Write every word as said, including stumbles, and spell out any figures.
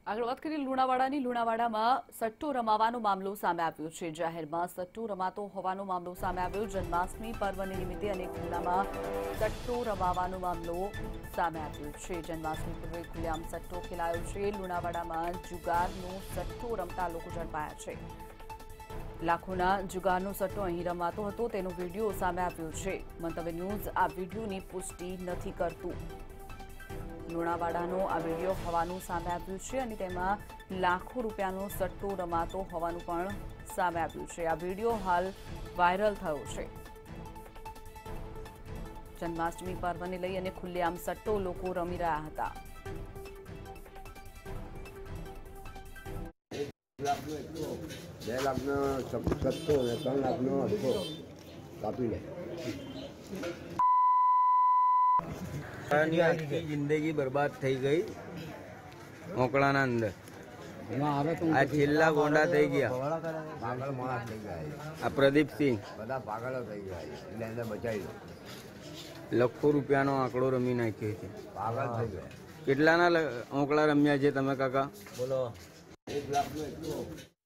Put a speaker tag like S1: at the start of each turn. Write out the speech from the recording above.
S1: આગળ વાત કરીએ લુણાવાડાની લુણાવાડામાં સટ્ટો રમાવાનો મામલો સામે આવ્યો છે। જાહેરમાં સટ્ટો રમાતો હોવાનો મામલો સામે આવ્યો। જન્માષ્ટમી પર્વને નિમિત્તે અનેક ખુલ્લામાં સટ્ટો રમાવાનો મામલો સામે આવ્યો છે। જન્માષ્ટમી પૂર્વે ખુલ્લેઆમ સટ્ટો ખેલાયો છે। લુણાવાડામાં જુગારનો સટ્ટો રમતા લોકો ઝડપાયા છે। લાખોના જુગારનો સટ્ટો અહીં રમાતો હતો તેનો વિડીયો સામે આવ્યો છે। મંતવ્ય ન્યૂઝ આ વિડીયોની પુષ્ટિ નથી કરતું। લુણાવાડાનો આ વિડીયો હોવાનું સામે આવ્યું છે અને તેમાં લાખો રૂપિયાનો સટ્ટો રમાતો હોવાનું પણ સામે આવ્યું છે। આ વિડીયો હાલ વાયરલ થયો છે। જન્માષ્ટમી પર્વને લઈ અને ખુલ્લેઆમ સટ્ટો લોકો રમી રહ્યા હતા।
S2: બે લાખનો સટ્ટો ને ત્રણ લાખનો અડધો કાપી લે।
S3: आखी जिंदगी बर्बाद थी गई मोकळाना अंदर आ छेल्ला गोंडा थी गया
S2: पागल माणस થઈ ગયા
S3: आ प्रदीप सिंह
S2: બધા પાગલો થઈ ગયા એટલે એને બચાવી દો।
S3: लाखों રૂપિયાનો આંકડો રમી નાખ્યો છે।
S2: પાગલ થઈ ગયા।
S3: કેટલાના ઓંકળા રમ્યા છે તમે કાકા?
S2: બોલો એક લાખનો એટલો